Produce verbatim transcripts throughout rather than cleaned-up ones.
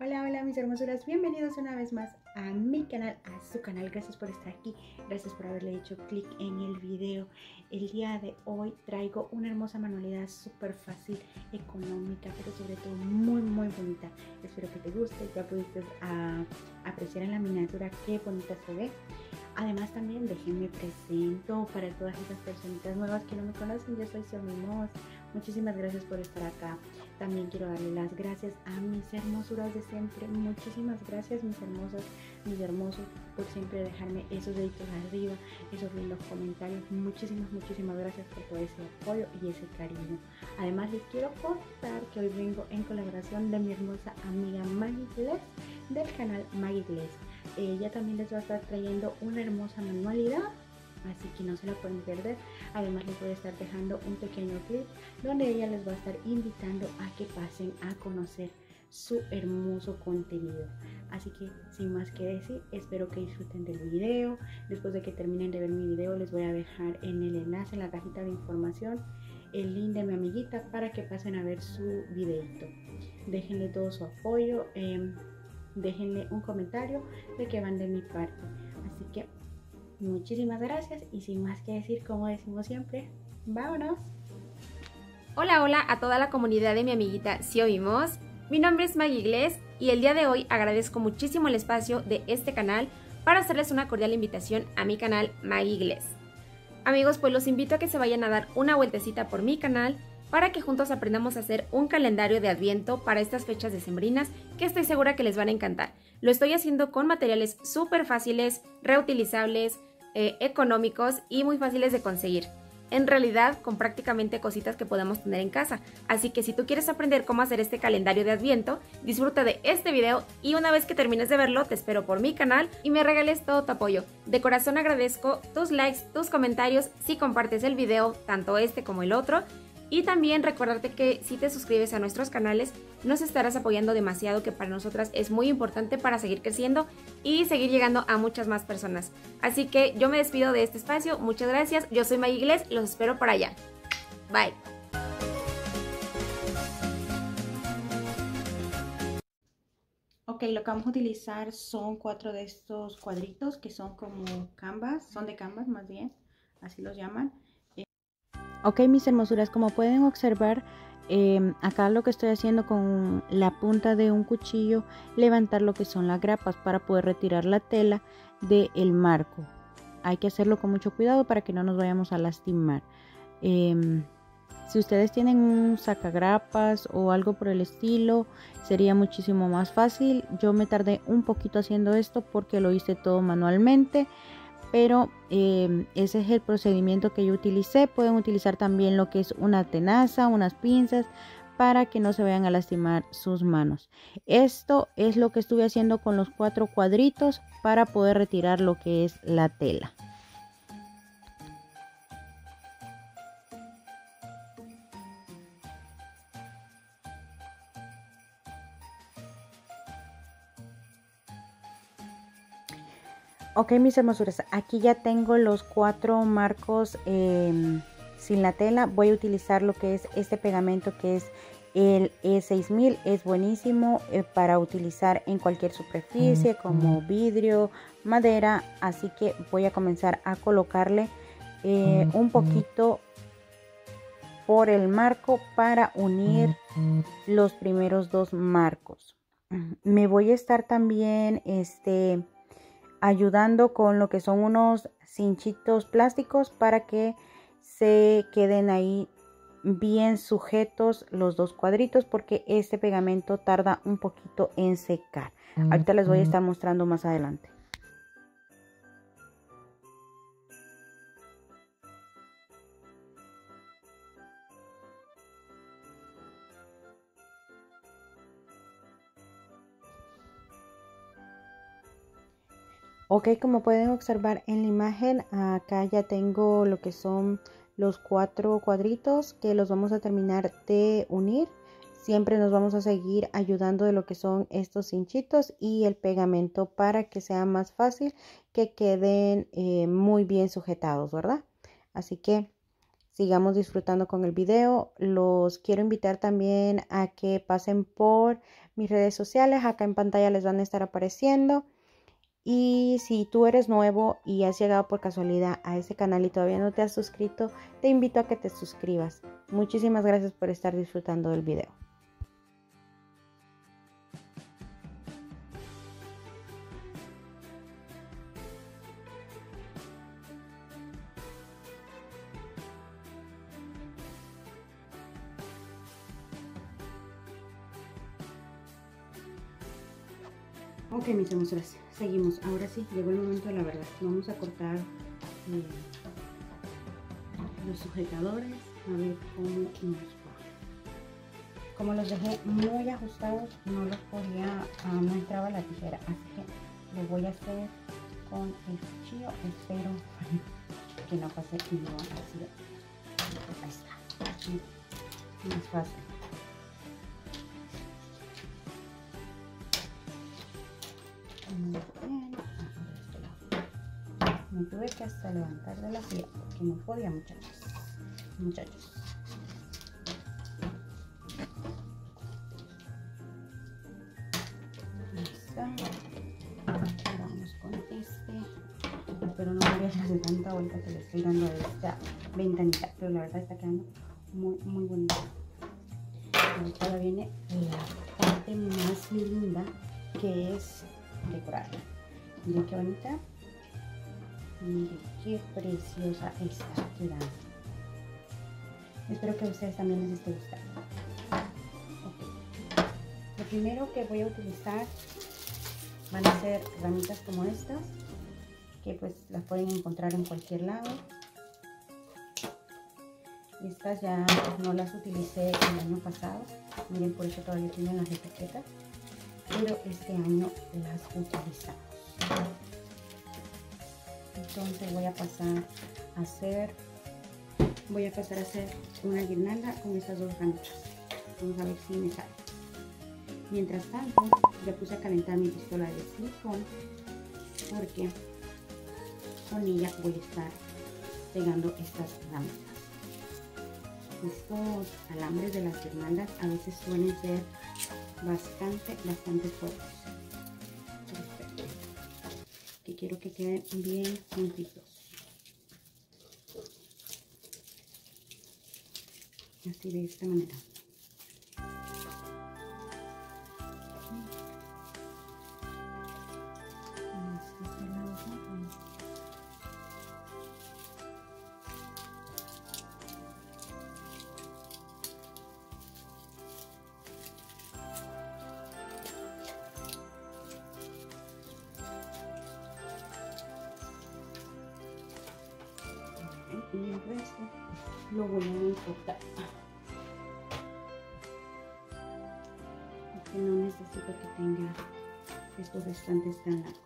Hola, hola mis hermosuras, bienvenidos una vez más a mi canal, a su canal. Gracias por estar aquí, gracias por haberle hecho clic en el video. El día de hoy traigo una hermosa manualidad súper fácil, económica, pero sobre todo muy muy bonita. Espero que te guste. Ya pudiste uh, apreciar en la miniatura qué bonita se ve. Además también déjenme presento para todas esas personitas nuevas que no me conocen. Yo soy Xiaomi Moss. Muchísimas gracias por estar acá. También quiero darle las gracias a mis hermosuras de siempre. Muchísimas gracias mis hermosas, mis hermosos, por siempre dejarme esos deditos arriba, esos lindos comentarios. Muchísimas, muchísimas gracias por todo ese apoyo y ese cariño. Además les quiero contar que hoy vengo en colaboración de mi hermosa amiga Maggie Gless del canal Maggie Gless. Ella también les va a estar trayendo una hermosa manualidad, así que no se la pueden perder. Además les voy a estar dejando un pequeño clip donde ella les va a estar invitando a que pasen a conocer su hermoso contenido. Así que sin más que decir, espero que disfruten del video. Después de que terminen de ver mi video, les voy a dejar en el enlace, en la cajita de información, el link de mi amiguita para que pasen a ver su videito. Déjenle todo su apoyo, eh, déjenle un comentario de que van de mi parte. Así que muchísimas gracias y sin más que decir, como decimos siempre, ¡vámonos! Hola, hola a toda la comunidad de mi amiguita Xiaomi Moss. Mi nombre es Maggie Gless y el día de hoy agradezco muchísimo el espacio de este canal para hacerles una cordial invitación a mi canal Maggie Gless. Amigos, pues los invito a que se vayan a dar una vueltecita por mi canal para que juntos aprendamos a hacer un calendario de Adviento para estas fechas decembrinas que estoy segura que les van a encantar. Lo estoy haciendo con materiales súper fáciles, reutilizables, eh, económicos y muy fáciles de conseguir. En realidad, con prácticamente cositas que podemos tener en casa. Así que si tú quieres aprender cómo hacer este calendario de Adviento, disfruta de este video y una vez que termines de verlo, te espero por mi canal y me regales todo tu apoyo. De corazón agradezco tus likes, tus comentarios, si compartes el video, tanto este como el otro. Y también recordarte que si te suscribes a nuestros canales nos estarás apoyando demasiado, que para nosotras es muy importante para seguir creciendo y seguir llegando a muchas más personas. Así que yo me despido de este espacio, muchas gracias, yo soy Maggie Gless, los espero por allá. Bye. Ok, lo que vamos a utilizar son cuatro de estos cuadritos que son como canvas, son de canvas más bien, así los llaman. Ok, mis hermosuras, como pueden observar, eh, acá lo que estoy haciendo con la punta de un cuchillo, levantar lo que son las grapas para poder retirar la tela del marco. Hay que hacerlo con mucho cuidado para que no nos vayamos a lastimar. Eh, si ustedes tienen un sacagrapas o algo por el estilo, sería muchísimo más fácil. Yo me tardé un poquito haciendo esto porque lo hice todo manualmente. Pero eh, ese es el procedimiento que yo utilicé. Pueden utilizar también lo que es una tenaza, unas pinzas, para que no se vayan a lastimar sus manos. Esto es lo que estuve haciendo con los cuatro cuadritos para poder retirar lo que es la tela. Ok, mis hermosuras, aquí ya tengo los cuatro marcos eh, sin la tela. Voy a utilizar lo que es este pegamento que es el E seis mil. Es buenísimo eh, para utilizar en cualquier superficie como vidrio, madera. Así que voy a comenzar a colocarle eh, un poquito por el marco para unir los primeros dos marcos. Me voy a estar también este ayudando con lo que son unos cinchitos plásticos para que se queden ahí bien sujetos los dos cuadritos, porque este pegamento tarda un poquito en secar. Ahorita les voy a estar mostrando más adelante. Ok, como pueden observar en la imagen, acá ya tengo lo que son los cuatro cuadritos que los vamos a terminar de unir. Siempre nos vamos a seguir ayudando de lo que son estos cinchitos y el pegamento para que sea más fácil que queden eh, muy bien sujetados, ¿verdad? Así que sigamos disfrutando con el video. Los quiero invitar también a que pasen por mis redes sociales. Acá en pantalla les van a estar apareciendo. Y si tú eres nuevo y has llegado por casualidad a este canal y todavía no te has suscrito, te invito a que te suscribas. Muchísimas gracias por estar disfrutando del video. Ok, mis hermosuras, seguimos. Ahora sí, llegó el momento de la verdad. Vamos a cortar eh, los sujetadores. A ver cómo nos va. Como los dejé muy ajustados, no los podía, uh, no entraba la tijera. Así que lo voy a hacer con el cuchillo. Espero que no pase ningún accidente. Ahí está. Más fácil. Muy bien. Me tuve que hasta levantar de la silla porque no podía, muchachos. Muchachos. Listo. Ahora vamos con este. Espero no varias de tanta vuelta que le estoy dando a esta ventanita, pero la verdad está quedando muy, muy bonita. Ahora viene la parte más linda, que es decorar. Miren qué bonita, miren qué preciosa está quedando. Espero que a ustedes también les esté gustando. Okay. Lo primero que voy a utilizar van a ser ramitas como estas, que pues las pueden encontrar en cualquier lado. Estas ya no las utilicé el año pasado, miren, por eso todavía tienen las etiquetas. Pero este año las utilizamos. Entonces voy a pasar a hacer voy a pasar a hacer una guirnalda con estas dos ramitas. Vamos a ver si me sale. Mientras tanto, ya puse a calentar mi pistola de silicón, porque con ella voy a estar pegando estas ramitas. Estos alambres de las guirnaldas a veces suelen ser bastante, bastante fuertes. Perfecto. Que quiero que queden bien juntitos. Así, de esta manera. Y el resto lo voy a enfocar, porque no necesito que tenga estos restantes tan largos.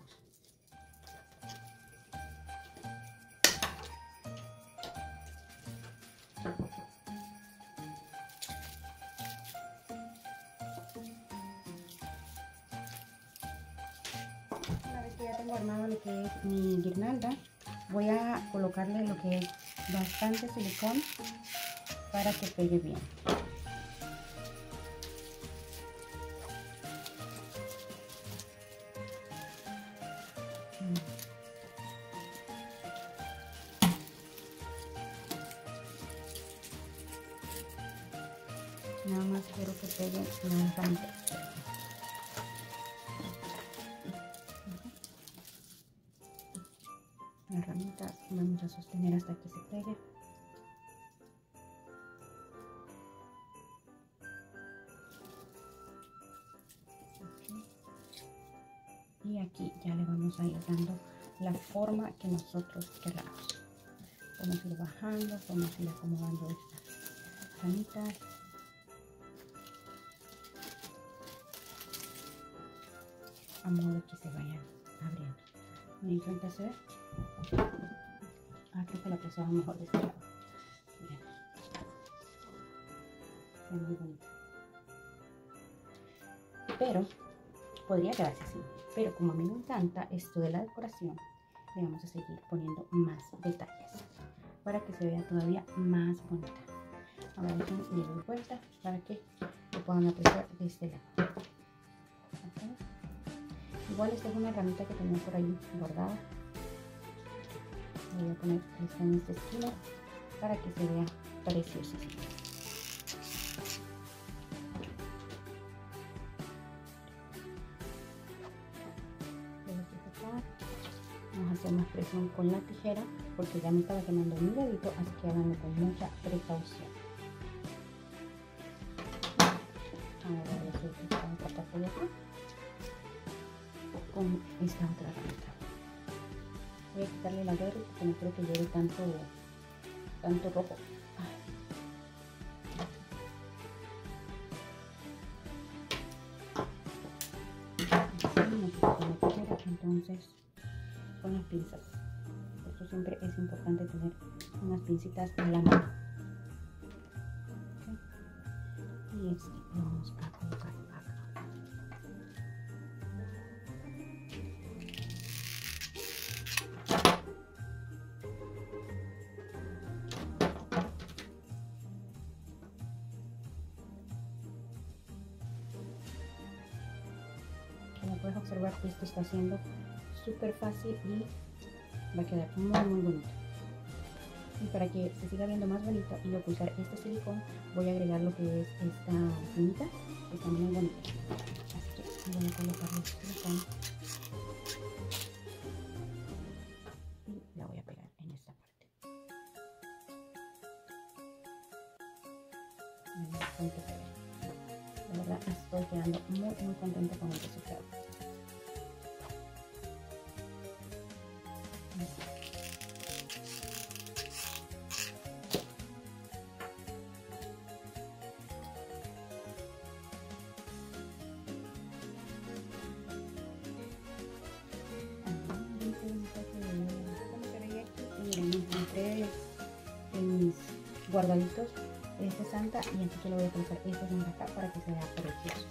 Una vez que ya tengo armado lo que es mi guirnalda, voy a colocarle lo que es bastante silicón para que pegue bien. Nada más quiero que pegue la ramita. Las ramitas vamos a sostener hasta que se pegue. Okay. Y aquí ya le vamos a ir dando la forma que nosotros queramos. Vamos a ir bajando, vamos a ir acomodando estas ramitas. A modo que se vayan abriendo. ¿Me encanta hacer? Ah, creo que la pasaba mejor de este lado. Miren. Es muy bonito. Pero podría quedarse así. Pero como a mí me encanta esto de la decoración, le vamos a seguir poniendo más detalles para que se vea todavía más bonita. Ahora déjenme le doy vuelta para que lo puedan apreciar de este lado. Igual esta es una ramita que tenía por ahí bordada. Voy a poner esto en esta esquina para que se vea preciosísimo. Vamos a hacer más presión con la tijera porque ya me estaba quemando mi dedito, así que háganlo con mucha precaución. Ahora voy a hacer esta otra parte de acá con esta otra ramita. Voy a quitarle la verde porque no creo que lleve tanto, tanto rojo. Entonces, con las pinzas, por eso siempre es importante tener unas pincitas a la mano. ¿Okay? Y este lo vamos a colocar acá. Como puedes observar, esto está haciendo súper fácil y va a quedar muy muy bonito. Y para que se siga viendo más bonito y ocultar este silicón, voy a agregar lo que es esta cinta, que está muy bonita. Así que voy a colocarle el silicón y la voy a pegar en esta parte. La verdad estoy quedando muy muy contenta con el resultado. En mis guardaditos este santa y así que le voy a colocar este santa acá para que se vea precioso.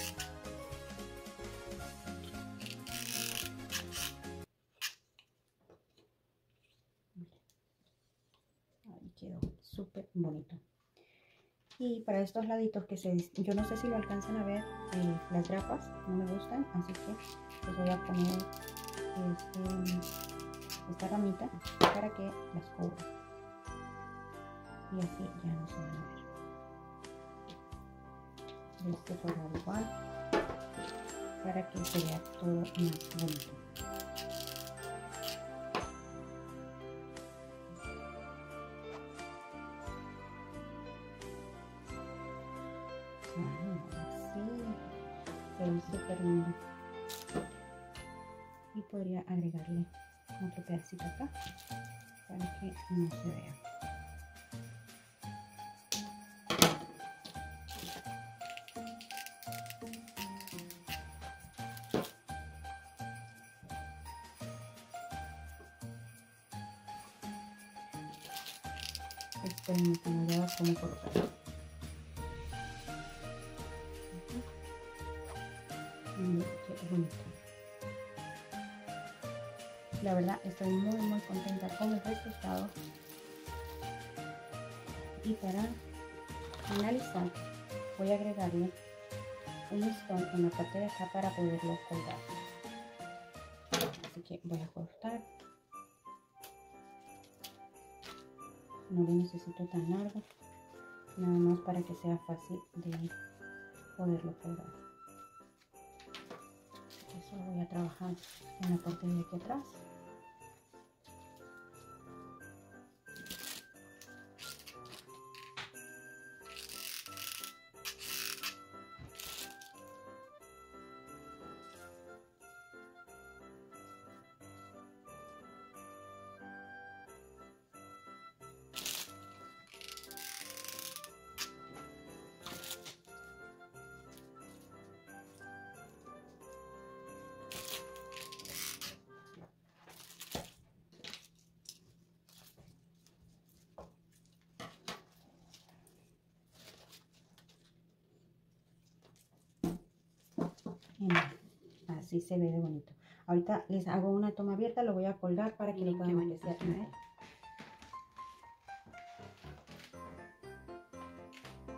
Ahí quedó súper bonito. Y para estos laditos que se, yo no sé si lo alcanzan a ver, eh, las grapas no me gustan, así que les voy a poner este, esta ramita para que las cubra. Y así ya no se van a ver. De este formato igual para que se vea todo más bonito. Así se ve súper lindo. Y podría agregarle otro pedacito acá para que no se vea. Esperen que no vea cómo colocarlo. Qué bonito. La verdad estoy muy muy contenta con el resultado. Y para finalizar voy a agregarle un listón en la parte de acá para poderlo colgar. Así que voy a cortar. No lo necesito tan largo, nada más para que sea fácil de poderlo colgar. Eso lo voy a trabajar en la parte de aquí atrás. Así se ve de bonito. Ahorita les hago una toma abierta, lo voy a colgar para que lo puedan apreciar.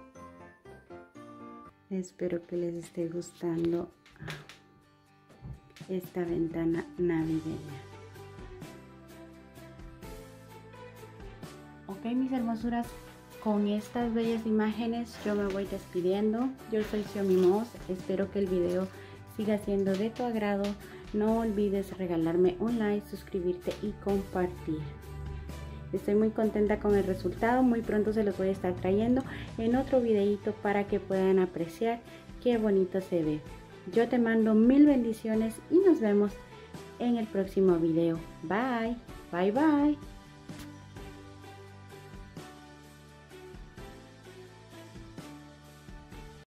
Espero que les esté gustando esta ventana navideña. Ok, mis hermosuras, con estas bellas imágenes yo me voy despidiendo. Yo soy Xiaomi Moss, espero que el video siga siendo de tu agrado. No olvides regalarme un like, suscribirte y compartir. Estoy muy contenta con el resultado, muy pronto se los voy a estar trayendo en otro videito para que puedan apreciar qué bonito se ve. Yo te mando mil bendiciones y nos vemos en el próximo video. Bye, bye, bye.